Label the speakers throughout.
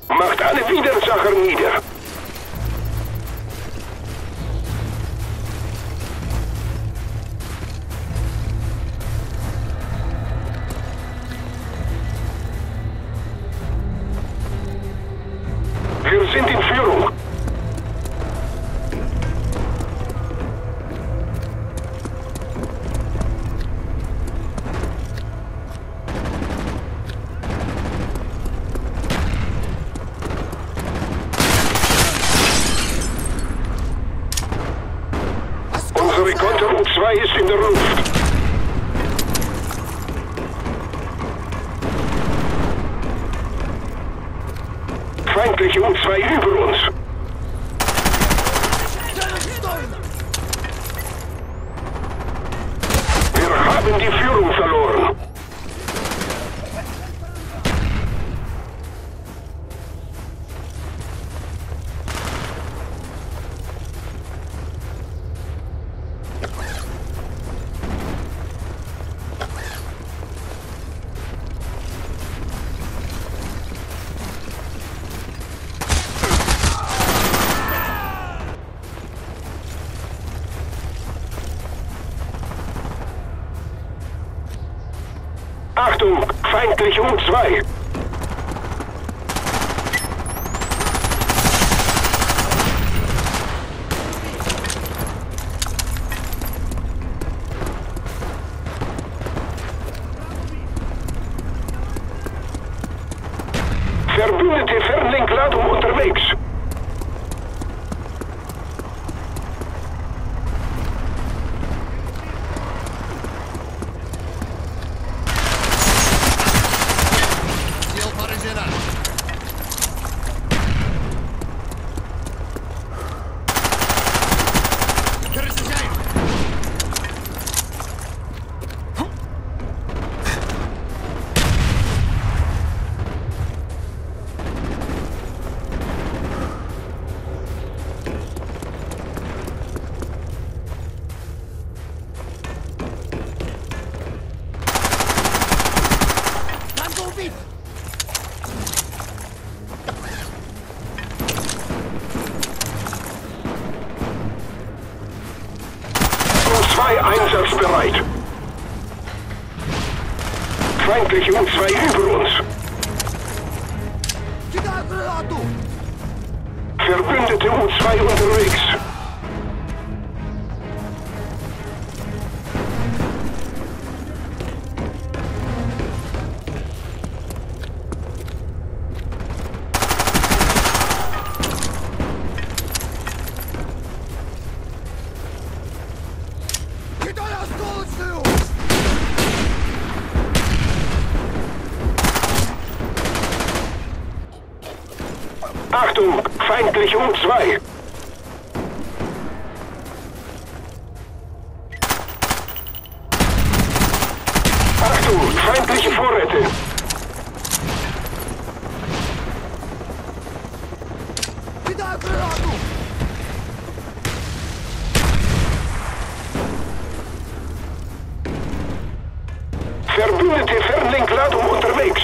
Speaker 1: Macht alle Widersacher nieder. Wir sind in Führung. Unsere Konter U2 ist in der Luft. Feindliche U2 über uns. Wir haben die Führung verloren. Achtung, feindliche U2. Verbündete Fernlenkladung unterwegs. U2 einsatzbereit. Feindliche U2 über uns. Verbündete U2 unterwegs. Achtung, feindliche U2. Achtung, feindliche Vorräte. Verbündete Fernlenkladung unterwegs.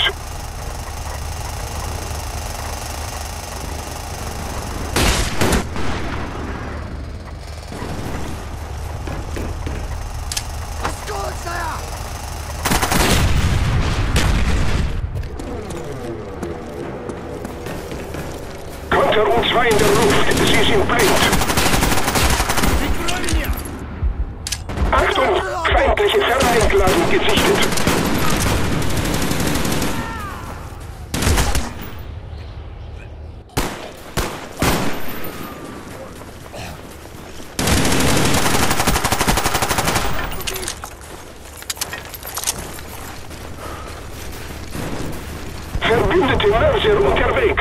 Speaker 1: Konter U2 in der Luft. Sie sind blind. Achtung! Feindliche Fernlenkladung gesichtet. Verbündete Mörser unterwegs.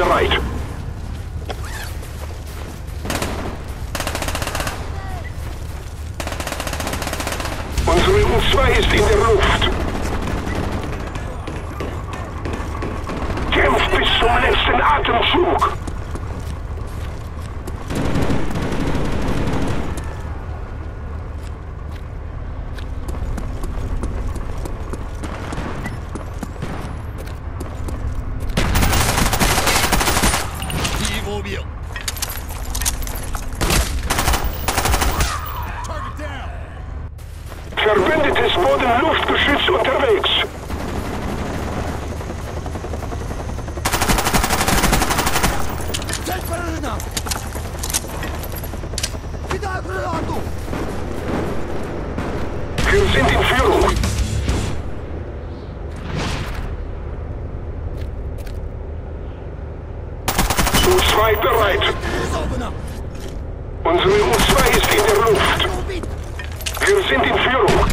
Speaker 1: bereit. Unsere U-2 ist in der Luft. Kämpft bis zum letzten Atemzug. Verbündetes Boden-Luftgeschütz unterwegs. Wir sind in Führung. U-2 bereit. Unsere U-2 ist in der Luft. Wir sind in Führung.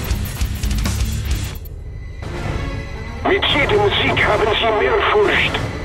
Speaker 1: Mit jedem Sieg haben sie mehr Furcht.